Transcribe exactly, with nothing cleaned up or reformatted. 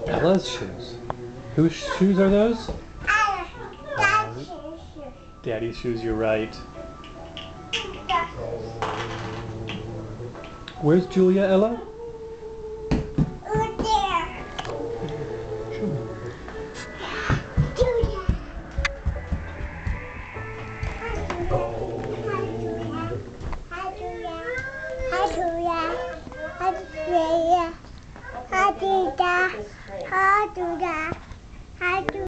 Ella's shoes. Whose shoes are those? Daddy's shoes. Daddy's shoes, you're right. Where's Julia, Ella? Over there. Show me. Julia. Hi, Julia. Hi, Julia. Hi, Julia. Hi, Julia. Hi, Julia. Hi, Julia.